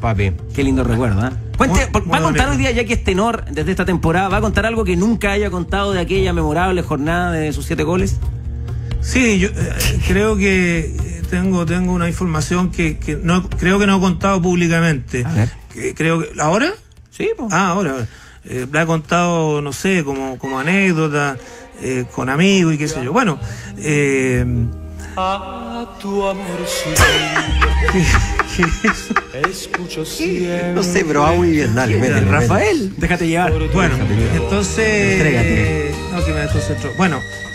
papi. Qué lindo recuerdo, ¿eh? Cuente, ¿va a contar hoy día, ya que es tenor desde esta temporada, va a contar algo que nunca haya contado de aquella memorable jornada de sus 7 goles? Sí, yo creo que tengo una información que no creo que no he contado públicamente. A ver. Creo que ¿ahora? Sí, pues. Ahora. La he contado, no sé, como anécdota, con amigos y qué sé yo. Bueno, A tu amor No sé, pero va muy bien, dale, métele, Rafael, déjate llevar. bueno, entonces... Entrégate. No, que me desconcentro. Bueno,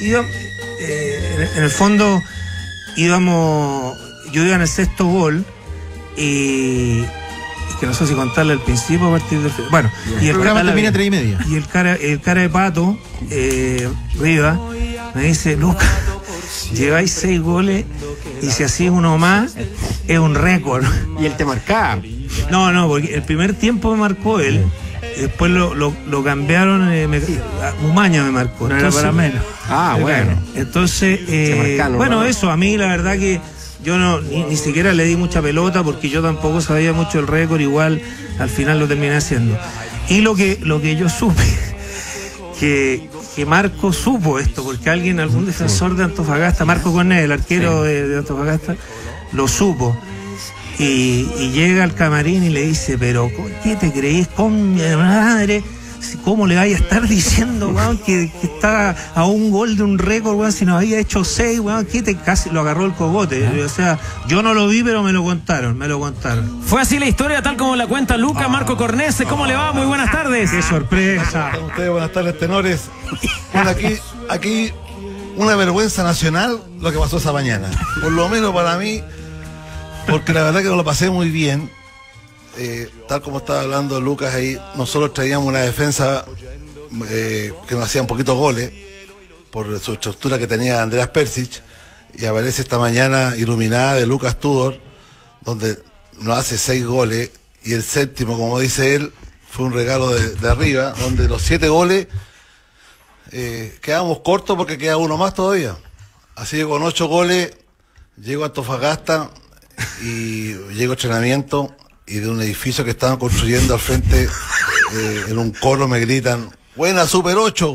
en el fondo íbamos... Yo iba en el 6º gol y que no sé si contarle al principio o a partir del... Bueno, y el programa termina a 3:30. Y el cara de pato, Riva, me dice, Lucas, lleváis 6 goles y si hacís uno más, es un récord. Y él te marcaba. No, porque el primer tiempo me marcó él, después lo cambiaron, Umaña me marcó. No era para menos. Ah, bueno. Entonces, bueno, eso, a mí la verdad que yo ni siquiera le di mucha pelota porque yo tampoco sabía mucho el récord, igual al final lo terminé haciendo. Y lo que yo supe, que Marco supo esto, porque algún defensor de Antofagasta, Marco Cornet, el arquero de Antofagasta, lo supo. Y llega al camarín y le dice, pero ¿qué te creís con mi madre? ¿Cómo le vaya a estar diciendo, weón, que está a un gol de un récord, weón, si nos había hecho 6, weón? Casi lo agarró el cogote. O sea, yo no lo vi, pero me lo contaron. Fue así la historia, tal como la cuenta Lucas Marco Cornese. ¿Cómo le va? Muy buenas tardes. ¡Qué sorpresa! ¿Cómo ustedes? Buenas tardes, tenores. Bueno, aquí una vergüenza nacional lo que pasó esa mañana. Por lo menos para mí, porque la verdad que nos lo pasé muy bien. Tal como estaba hablando Lucas ahí, nosotros traíamos una defensa que nos hacía un poquito goles por su estructura que tenía Andreas Persic, y aparece esta mañana iluminada de Lucas Tudor, donde nos hace 6 goles, y el 7º, como dice él, fue un regalo de arriba, donde los 7 goles quedamos cortos porque queda uno más todavía. Así que con 8 goles llego a Antofagasta y llego a entrenamiento, y de un edificio que estaban construyendo al frente, en un coro me gritan, ¡buena Super 8!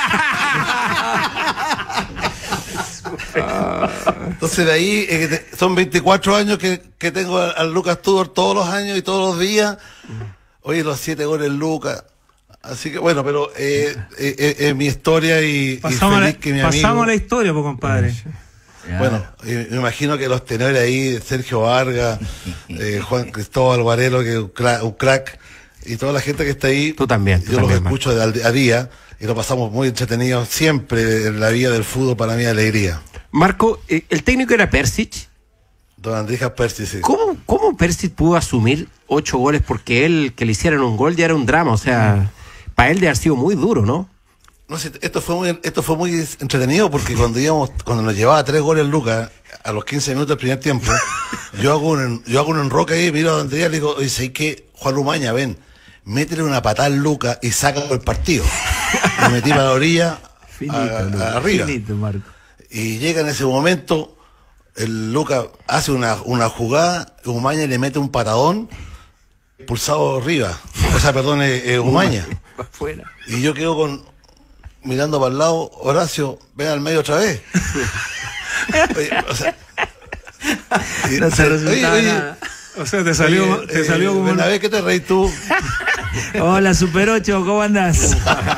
Entonces de ahí, son 24 años que tengo al Lucas Tudor todos los años y todos los días. Oye, los 7 goles Lucas. Así que bueno, pero es mi historia y feliz que mi amigo... Pasamos a la historia, pues, compadre. Bueno, me imagino que los tenores ahí, Sergio Vargas, Juan Cristóbal Varelo, que es un crack, y toda la gente que está ahí, Tú también, los escucho a día, y lo pasamos muy entretenidos siempre en la vida del fútbol, para mí alegría. Marco, el técnico era Persic. Don Andrija Persic, sí. ¿Cómo Persic pudo asumir 8 goles? Porque él, que le hicieran un gol ya era un drama, o sea, para él de haber sido muy duro, ¿no? No sé, esto fue muy entretenido porque cuando nos llevaba 3 goles Lucas, a los 15 minutos del primer tiempo, yo hago un enroque ahí, miro a Andrea y le digo, oye, ¿sabes qué? Juan Umaña, ven, métele una patada al Lucas y saca el partido. Me metí para la orilla, arriba. Finito, Marco. Y llega en ese momento, el Lucas hace una jugada, Umaña le mete un patadón, pulsado arriba. O sea, perdón, Umaña. Afuera. Y yo quedo mirando para el lado, Horacio, ven al medio otra vez. Oye, o sea, no se resultaba nada. O sea, te salió como una vez que te reí tú. Hola, Super 8, ¿cómo andás?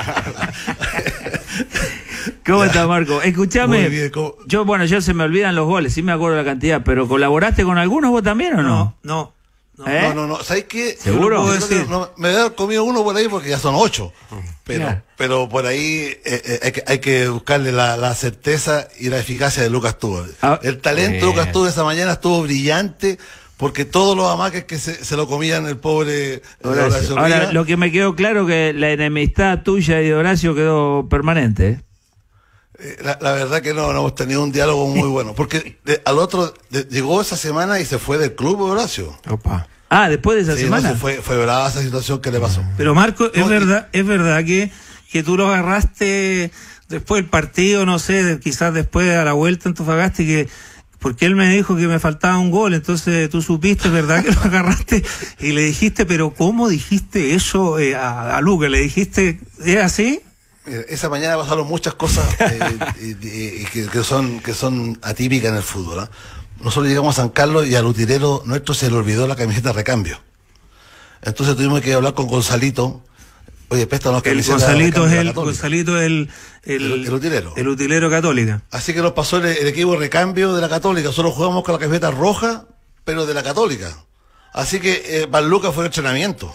¿Cómo estás, Marco? Escuchame, yo se me olvidan los goles, sí me acuerdo la cantidad, pero ¿colaboraste con algunos vos también o no? No. ¿Eh? No, ¿sabes qué? ¿Seguro? Me he comido uno por ahí porque ya son 8. Pero por ahí hay que buscarle la certeza y la eficacia de Lucas Tudor. El talento de Lucas Tudor esa mañana estuvo brillante, porque todos los amaques que se lo comían el pobre Horacio. Ahora, lo que me quedó claro que la enemistad tuya y de Horacio quedó permanente. La verdad que no hemos tenido un diálogo muy bueno, porque al otro llegó esa semana y se fue del club Horacio. Opa. Después de esa semana. No, fue brava esa situación que le pasó. Pero Marco, es verdad que tú lo agarraste después del partido, no sé, quizás después a la vuelta en Antofagasta, y que porque él me dijo que me faltaba un gol, entonces tú supiste, ¿verdad? Que lo agarraste y le dijiste, pero ¿cómo dijiste eso a Luca? ¿Le dijiste, es así? Esa mañana pasaron muchas cosas que son atípicas en el fútbol. Nosotros llegamos a San Carlos y al utilero nuestro se le olvidó la camiseta de recambio. Entonces tuvimos que hablar con Gonzalito. Oye, préstanos camiseta de recambio. Gonzalito es el utilero. El utilero Católica. Así que nos pasó el equipo de recambio de la Católica. Nosotros jugamos con la camiseta roja, pero de la Católica. Así que Van Lucas fue el entrenamiento.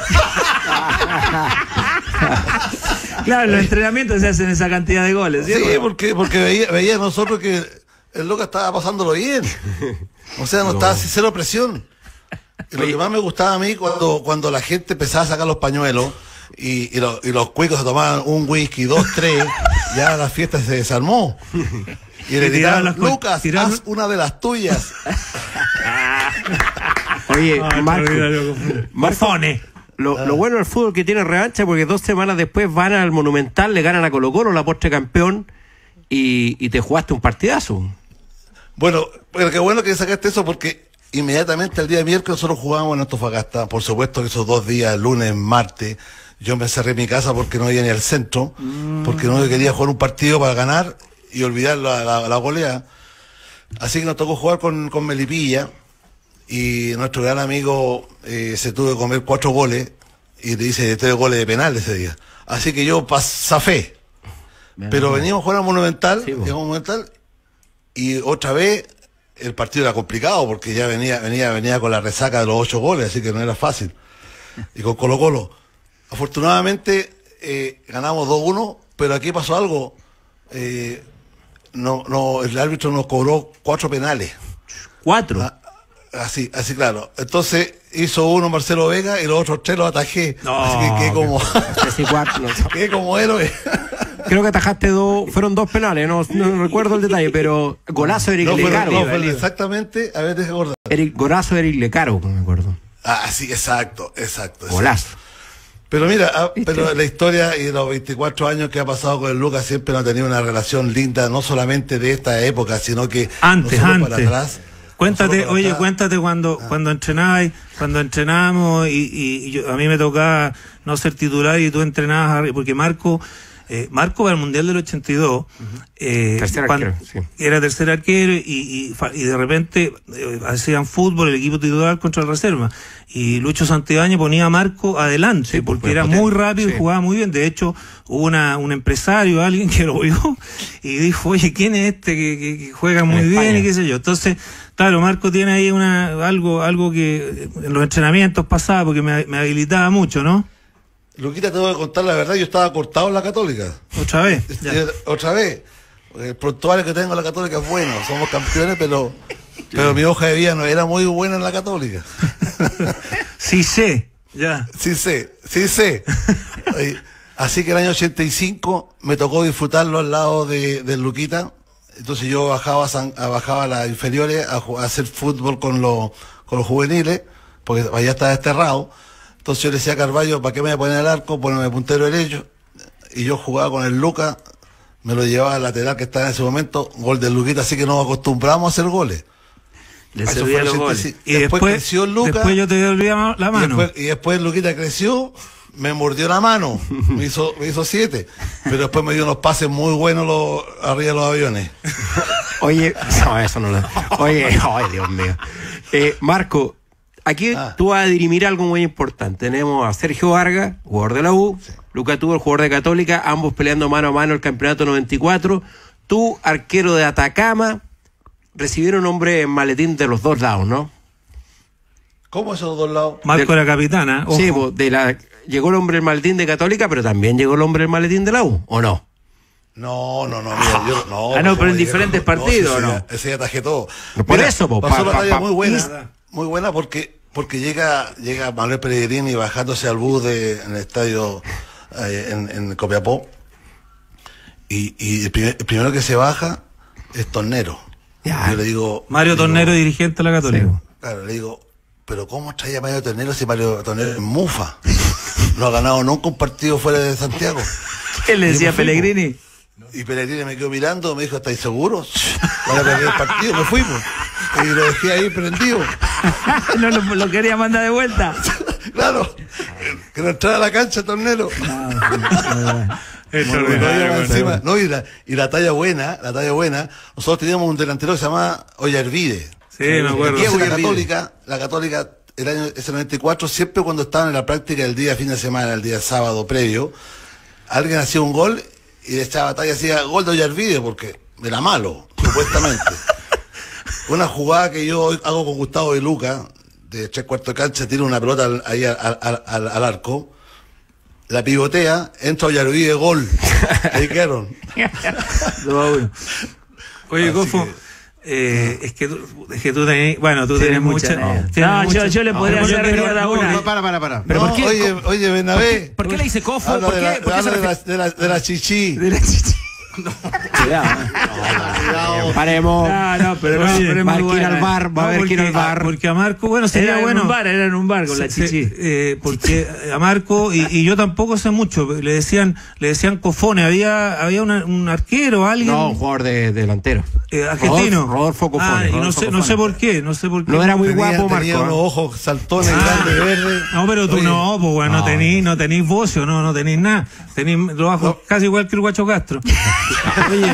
Claro, los entrenamientos se hacen esa cantidad de goles, ¿sí? Sí, porque veía nosotros que el Lucas estaba pasándolo bien. O sea, no estaba así, cero presión. Y lo que más me gustaba a mí cuando la gente empezaba a sacar los pañuelos y los cuicos se tomaban un whisky, 2, 3, ya la fiesta se desarmó. Y le tiraban, Lucas, haz una de las tuyas. Oye, Marco, lo bueno del fútbol que tiene revancha, porque 2 semanas después van al Monumental, le ganan a Colo-Colo, la postre campeón, y te jugaste un partidazo. Bueno, pero qué bueno que sacaste eso, porque inmediatamente el día miércoles nosotros jugábamos en Antofagasta. Por supuesto que esos 2 días, lunes, martes, yo me cerré en mi casa porque no iba ni al centro, porque no quería jugar un partido para ganar y olvidar la goleada. Así que nos tocó jugar con Melipilla, y nuestro gran amigo se tuvo que comer 4 goles y le hice 3 goles de penal ese día. Así que yo zafé. Pero veníamos a jugar al Monumental, sí, llegamos al Monumental, y otra vez el partido era complicado porque ya venía con la resaca de los 8 goles, así que no era fácil. Y con Colo-Colo. Afortunadamente ganamos 2-1, pero aquí pasó algo. El árbitro nos cobró 4 penales. 4. Así claro. Entonces hizo uno Marcelo Vega y los otros 3 los atajé. No, así que quedé como quedé como héroe. Creo que atajaste 2, fueron 2 penales, no recuerdo el detalle, pero golazo de Eric Lecaro. Exactamente, a ver, deja acordar. Golazo de Eric Lecaro, me acuerdo. Ah, sí, exacto. Golazo. Pero mira, pero la historia y los 24 años que ha pasado con el Lucas siempre no ha tenido una relación linda, no solamente de esta época, sino que antes. Para atrás. Cuéntate cuando entrenabas, cuando entrenábamos y yo, a mí me tocaba no ser titular y tú entrenabas, porque Marco para el Mundial del 82 era tercer arquero y de repente hacían fútbol el equipo titular contra el reserva y Lucho Santibáñez ponía a Marco adelante, sí, porque era muy rápido, sí, y jugaba muy bien. De hecho hubo un empresario, alguien que lo vio y dijo, oye, ¿quién es este que juega muy bien y qué sé yo? Entonces, claro, Marco tiene ahí algo que en los entrenamientos pasaba, porque me habilitaba mucho, ¿no? Luquita, te voy a contar la verdad, yo estaba cortado en la Católica. ¿Otra vez? Otra vez. El prontuario que tengo en la Católica es bueno, somos campeones, pero mi hoja de vida no era muy buena en la Católica. Sí sé, ya. Sí sé. Así que el año 85 me tocó disfrutarlo al lado de Luquita. Entonces yo bajaba a las inferiores a hacer fútbol con los juveniles, porque allá estaba desterrado. Entonces yo le decía a Carvalho, ¿para qué me voy a poner el arco? Poneme puntero derecho. Y yo jugaba con el Lucas, me lo llevaba al lateral que estaba en ese momento, gol del Luquita, así que nos acostumbramos a hacer goles. Le servía los goles. Y después creció el Lucas. Después yo te devolvía la mano. Y después el Luquita creció, me mordió la mano, me hizo 7. Pero después me dio unos pases muy buenos arriba de los aviones. Oye, no, eso no lo... Oye, ay, Dios mío. Marco, aquí tú vas a dirimir algo muy importante. Tenemos a Sergio Vargas, jugador de la U, sí. Lucas Tubo, el jugador de Católica, ambos peleando mano a mano el campeonato 94. Tú, arquero de Atacama, recibieron hombre en maletín de los 2 lados, ¿no? ¿Cómo esos 2 lados? Marco era capitana. Ojo. Sí, llegó el hombre en maletín de Católica, pero también llegó el hombre en maletín de la U, ¿o no? No, mira, yo no. No, pero en diferentes partidos, ¿no? Ese ya atajé todo. Por mira, eso, pasó una talla muy buena porque llega Manuel Pellegrini bajándose al bus en el estadio en Copiapó y el primero que se baja es Tornero. Yo le digo, Mario Tornero, dirigente de la Católica. Sí. Claro, le digo, pero ¿cómo trae a Mario Tornero si Mario Tornero es mufa? No ha ganado nunca un partido fuera de Santiago. ¿Qué le decía Pellegrini? Y Pellegrini me quedó mirando, me dijo, ¿estáis seguros? Para perder el partido, me fuimos. Y lo dejé ahí prendido. No lo quería mandar de vuelta. Claro, que no entrara a la cancha, Tornero. Encima, no, y la talla buena, nosotros teníamos un delantero que se llamaba Ollarvide. Sí, me acuerdo. La Católica, el año ese 94, siempre cuando estaban en la práctica el día fin de semana, el día sábado previo, alguien hacía un gol y le echaba talla, hacía gol de Ollarvide porque era malo, supuestamente. Una jugada que yo hago con Gustavo de Luca, de 3/4 de cancha, tira una pelota ahí al arco, la pivotea, entra Ollarvide, gol. Ahí quedaron. 2-1. Oye, Cofo, es que tú tenés, bueno, tú tienes mucha. Yo le podría hacer recordar una. Para. ¿Pero por qué? Oye, Bernabé. ¿Por qué le dice Cofo? Habla ¿Por qué? de la chichi. Paremos. Pero va a ir al bar, va a haber que ir al bar. Porque a Marco, bueno, sería bueno. Era en un bar con la chichi. Porque a Marco, y yo tampoco sé mucho, le decían Cofone, había un arquero, alguien. No, un jugador de delantero. Argentino. Rodolfo Cofone. Y no sé por qué. No era muy guapo, Marco. Tenía unos ojos saltones grandes, verdes. No, pero tú pues bueno, no tenís bocio, no tenís nada. Tenís los ojos casi igual que el Guacho Castro. Oye,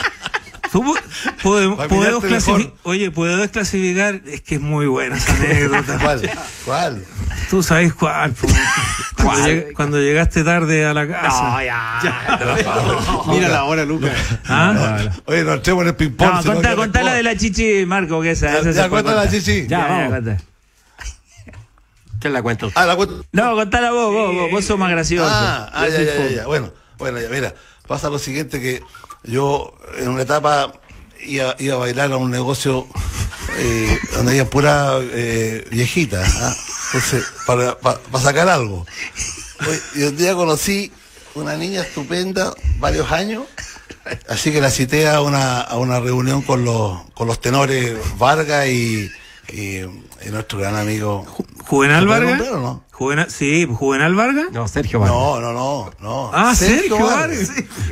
¿puedo desclasificar? Es que es muy buena esa anécdota. ¿Cuál? Tú sabes cuál. Cuando llegaste tarde a la casa. No, ya. Mira la hora, Lucas. Oye, no entremos en el ping-pong. No, contá la de la chichi, Marco, que esa ya cuenta la chichi. Ya, vamos. ¿Quién la cuenta? La cuento. No, contala vos sos más gracioso. Ya. Bueno, ya, mira, pasa lo siguiente que yo en una etapa iba a bailar a un negocio donde había pura viejita, entonces para sacar algo. Y un día conocí una niña estupenda, varios años, así que la cité a una reunión con los tenores Vargas y nuestro gran amigo ¿Juvenal Vargas? ¿No? ¿Juvenal Vargas? No, Sergio Vargas. No. Sergio Vargas.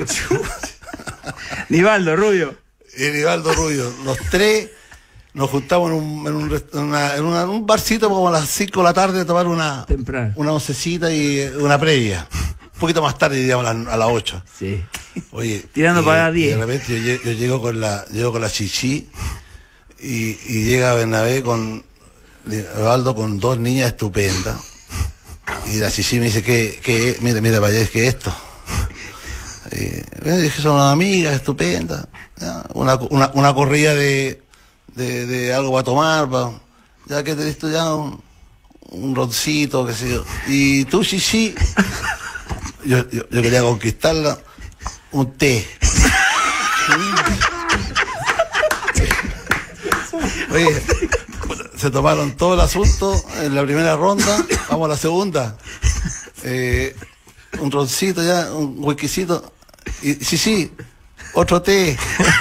Nivaldo Rubio. Y Nivaldo Rubio. Los tres nos juntamos en un barcito como a las 5 de la tarde a tomar una oncecita y una previa. Un poquito más tarde, digamos, a las 8. Sí. Oye, tirando para las 10. De repente yo llego con la chichi y llega Bernabé con Nivaldo con dos niñas estupendas. Y la chichi me dice, mira para allá, ¿qué es esto? Y dije, son unas amigas estupendas, una corrida de algo para tomar, ya que te listo ya un roncito, qué sé yo. Y tú, chichi, yo quería conquistarla, un té. Oye, se tomaron todo el asunto en la primera ronda, vamos a la segunda. Un roncito ya, un whiskycito. Y sí, otro té.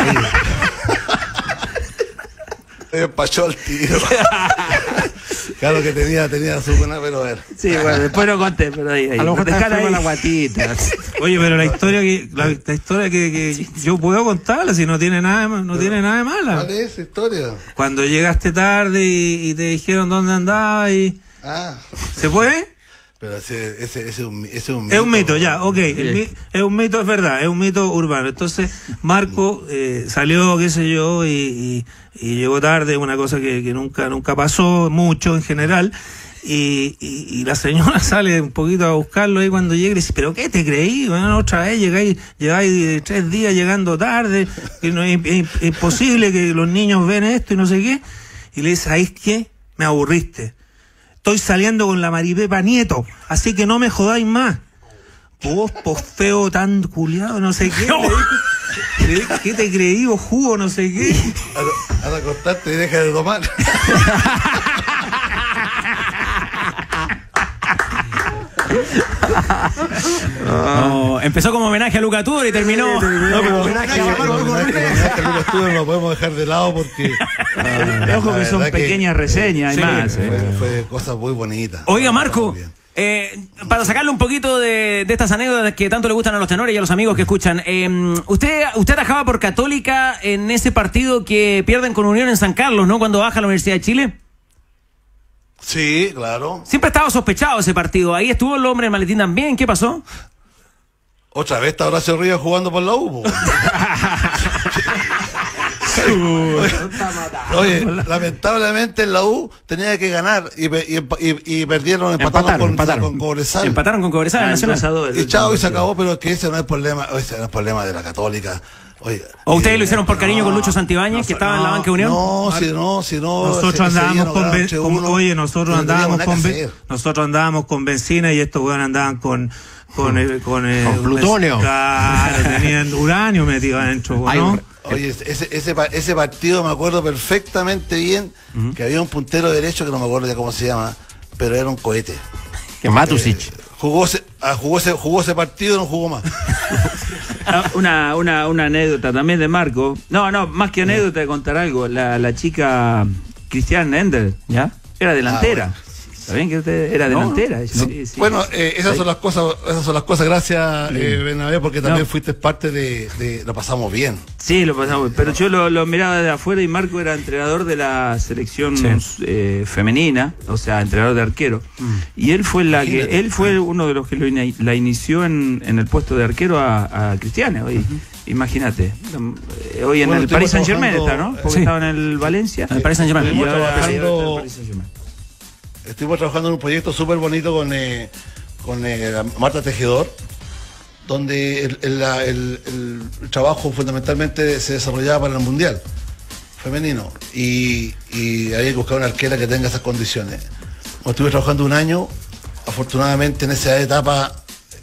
Empachó el tiro. Claro que tenía su buena, pero a ver. Sí, bueno, después lo conté, pero ahí. A lo mejor está ahí la guatita. Oye, pero la historia que yo puedo contarla, si no tiene nada de mala. ¿Cuál es esa historia? Cuando llegaste tarde y te dijeron dónde andabas y... ¿Se puede? Pero ese es un mito. Es un mito, ya, ok. Es un mito, es verdad, es un mito urbano. Entonces, Marco salió, qué sé yo, y llegó tarde, una cosa que nunca pasó mucho en general. Y la señora sale un poquito a buscarlo ahí cuando llega y dice, ¿pero qué te creí? Bueno, otra vez llegáis 3 días llegando tarde, que no es imposible que los niños ven esto y no sé qué. Y le dice, ¿sabes qué? Me aburriste. Estoy saliendo con la Maripepa Nieto, así que no me jodáis más. Vos, feo tan culiado, no sé qué. Le dije, ¿qué te creí, vos jugo, no sé qué? Ahora acostarte y deja de tomar. No, empezó como homenaje a Luca Tudor y terminó. Homenaje a Luca Tudor no lo podemos dejar de lado porque. Ojo que son pequeñas reseñas, hay más. Fue cosas muy bonitas. Oiga, Marco, Para sacarle un poquito de estas anécdotas que tanto le gustan a los tenores y a los amigos que escuchan, usted atajaba por Católica en ese partido que pierden con Unión en San Carlos, ¿no? Cuando baja a la Universidad de Chile. Sí, claro. Siempre estaba sospechado ese partido. Ahí estuvo el hombre del maletín también. ¿Qué pasó? Otra vez está Horacio Rivas jugando por la U. Oye, lamentablemente en la U tenía que ganar y perdieron, empataron con Cobresal. Empataron con Cobresal, Nacional. Y chao, y se acabó, pero que ese no es el problema, ese no es el problema de la Católica. Oye, ¿o ustedes lo hicieron por cariño con Lucho Santibáñez, que estaba en la banca de Unión? No, si no. Nosotros andábamos con benzina y estos weones andaban con plutonio. Claro, tenían uranio metido adentro, ¿no? Oye, ese partido me acuerdo perfectamente bien, que había un puntero derecho que no me acuerdo ya cómo se llama, pero era un cohete. Que Matusic. Jugó ese partido y no jugó más. Una anécdota también de Marco. No, más que anécdota, de contar algo. La chica Cristian Ender, ¿ya? Era delantera. ¿Está bien que usted era delantera? No. Sí. Bueno, esas son las cosas, gracias, Bernabé, porque también fuiste parte de lo pasamos bien. Sí, lo pasamos bien, pero yo lo miraba desde afuera y Marco era entrenador de la selección femenina, o sea, entrenador de arquero. Y él fue uno de los que la inició en el puesto de arquero a Cristiane. Imagínate, hoy en el Paris Saint-Germain está, ¿no? Porque estaba en el Valencia. En el Paris Saint-Germain. Estuvimos trabajando en un proyecto súper bonito con Marta Tejedor, donde el trabajo fundamentalmente se desarrollaba para el Mundial femenino y había que buscar una arquera que tenga esas condiciones. Estuve trabajando un año, afortunadamente en esa etapa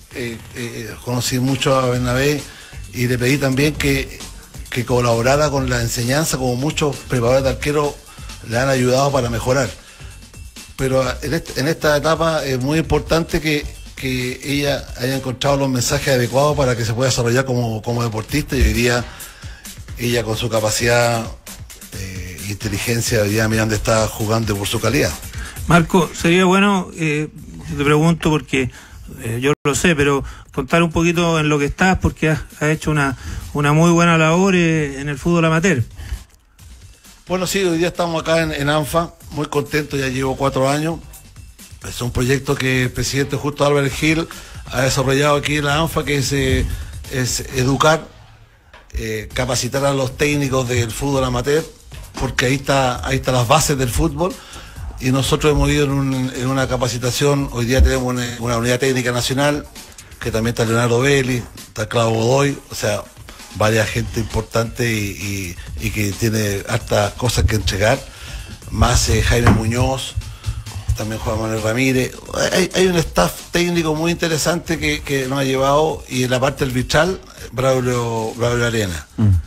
conocí mucho a Bernabé y le pedí también que colaborara con la enseñanza, como muchos preparadores de arqueros le han ayudado para mejorar. Pero en esta etapa es muy importante que ella haya encontrado los mensajes adecuados para que se pueda desarrollar como deportista, y hoy día ella, con su capacidad e inteligencia, hoy día mira dónde está jugando por su calidad. Marco, sería bueno, te pregunto porque yo lo sé, pero contar un poquito en lo que estás, porque has hecho una muy buena labor en el fútbol amateur. Bueno, sí, hoy día estamos acá en ANFA, muy contentos, ya llevo 4 años. Es un proyecto que el presidente Justo Álvarez Gil ha desarrollado aquí en la ANFA, que es educar, capacitar a los técnicos del fútbol amateur, porque ahí está las bases del fútbol. Y nosotros hemos ido en una capacitación. Hoy día tenemos una unidad técnica nacional, que también está Leonardo Belli, está Claudio Godoy, o sea, varias gente importante y que tiene hartas cosas que entregar, más Jaime Muñoz, también Juan Manuel Ramírez. Hay un staff técnico muy interesante que nos ha llevado, y en la parte arbitral, Braulio Arena.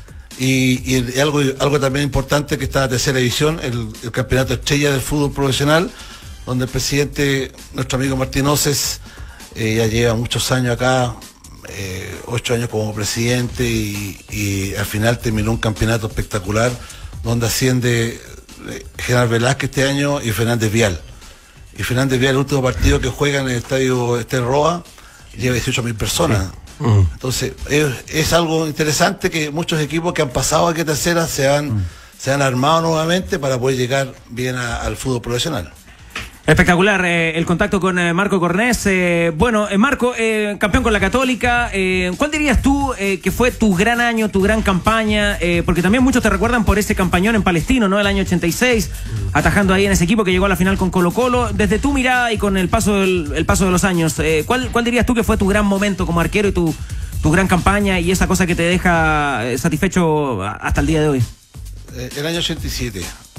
Y algo también importante, que está en la tercera división, el campeonato estrella del fútbol profesional, donde el presidente, nuestro amigo Martín Oces, ya lleva muchos años acá, 8 años como presidente, y al final terminó un campeonato espectacular donde asciende General Velázquez este año y Fernández Vial. Y Fernández Vial, el último partido que juega en el estadio Roa, lleva 18.000 personas. Entonces es algo interesante, que muchos equipos que han pasado aquí a tercera se han armado nuevamente para poder llegar bien al fútbol profesional. Espectacular el contacto con Marco Cornés. Bueno, Marco, campeón con la Católica. ¿Cuál dirías tú que fue tu gran año, tu gran campaña? Porque también muchos te recuerdan por ese campañón en Palestino, ¿no? El año 86, atajando ahí en ese equipo que llegó a la final con Colo-Colo. Desde tu mirada y con el paso de los años, ¿cuál dirías tú que fue tu gran momento como arquero y tu gran campaña y esa cosa que te deja satisfecho hasta el día de hoy? El año 87.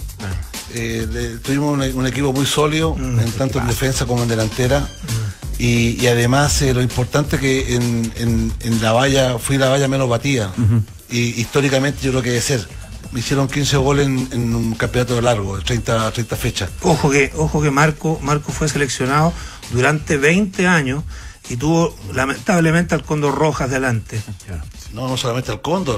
Tuvimos un equipo muy sólido, tanto en defensa como en delantera, y además lo importante que en la valla fui la valla menos batida, y históricamente yo creo que debe ser. Me hicieron 15 goles en un campeonato largo, de 30 fechas. Ojo que Marco fue seleccionado durante 20 años y tuvo lamentablemente al Cóndor Rojas delante. No solamente al Cóndor,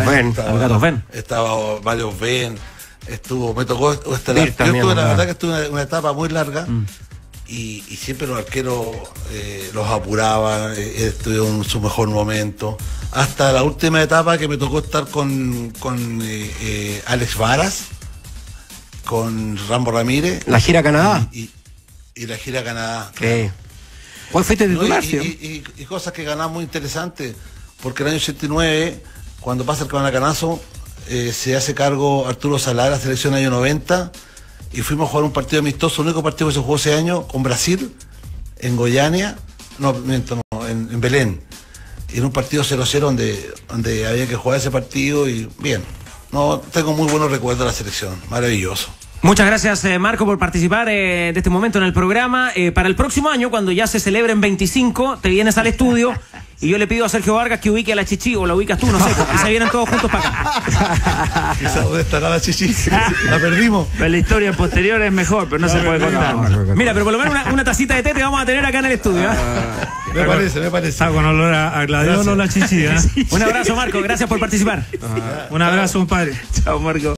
estaba varios Ben. Me tocó yo la verdad que estuve en una etapa muy larga, y siempre los arqueros los apuraban, estuvieron en su mejor momento. Hasta la última etapa que me tocó estar con Alex Varas, con Rambo Ramírez. La gira a Canadá. Y la gira a Canadá. Okay. ¿Cuál fuiste titular? Y cosas que ganamos muy interesantes, porque el año 89, cuando pasa el Guadalcanal, se hace cargo Arturo Salá, la selección año 90, y fuimos a jugar un partido amistoso, el único partido que se jugó ese año, con Brasil, en Goiânia, en Belén. Y en un partido 0-0 donde había que jugar ese partido, y bien, no tengo muy buenos recuerdos de la selección, maravilloso. Muchas gracias, Marco, por participar de este momento en el programa. Para el próximo año, cuando ya se celebren 25, te vienes al estudio y yo le pido a Sergio Vargas que ubique a la Chichi, o la ubicas tú, no sé, y se vienen todos juntos para acá. Quizás dónde estará la Chichi. La perdimos. Pero la historia posterior es mejor, pero no se puede contar. Mira, pero por lo menos una tacita de té te vamos a tener acá en el estudio. Me parece. Está con olor a gladiolo la Chichi. Un abrazo, Marco, gracias por participar. Un abrazo, compadre. Chao, Marco.